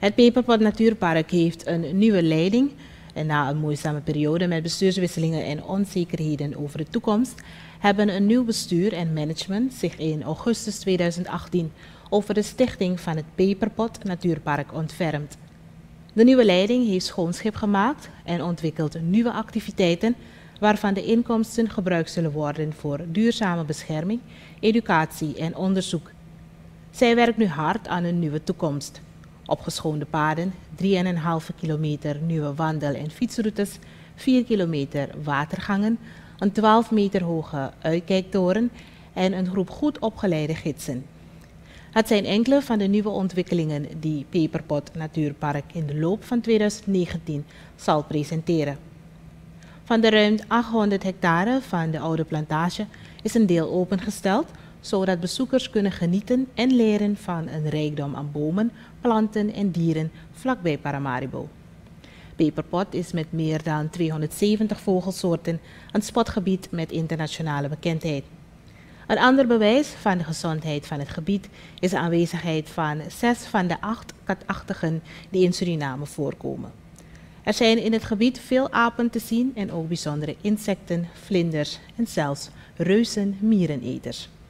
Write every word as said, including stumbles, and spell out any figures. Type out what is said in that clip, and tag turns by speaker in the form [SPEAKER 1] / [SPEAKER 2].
[SPEAKER 1] Het Peperpot Natuurpark heeft een nieuwe leiding. En na een moeizame periode met bestuurswisselingen en onzekerheden over de toekomst, hebben een nieuw bestuur en management zich in augustus tweeduizend achttien over de stichting van het Peperpot Natuurpark ontfermd. De nieuwe leiding heeft schoonschip gemaakt en ontwikkelt nieuwe activiteiten waarvan de inkomsten gebruikt zullen worden voor duurzame bescherming, educatie en onderzoek. Zij werkt nu hard aan een nieuwe toekomst. Opgeschoonde paden, drie komma vijf kilometer nieuwe wandel- en fietsroutes, vier kilometer watergangen, een twaalf meter hoge uitkijktoren en een groep goed opgeleide gidsen. Het zijn enkele van de nieuwe ontwikkelingen die Peperpot Natuurpark in de loop van tweeduizend negentien zal presenteren. Van de ruim achthonderd hectare van de oude plantage is een deel opengesteld, zodat bezoekers kunnen genieten en leren van een rijkdom aan bomen, planten en dieren vlakbij Paramaribo. Peperpot is met meer dan tweehonderdzeventig vogelsoorten een spotgebied met internationale bekendheid. Een ander bewijs van de gezondheid van het gebied is de aanwezigheid van zes van de acht katachtigen die in Suriname voorkomen. Er zijn in het gebied veel apen te zien en ook bijzondere insecten, vlinders en zelfs reuzen miereneters.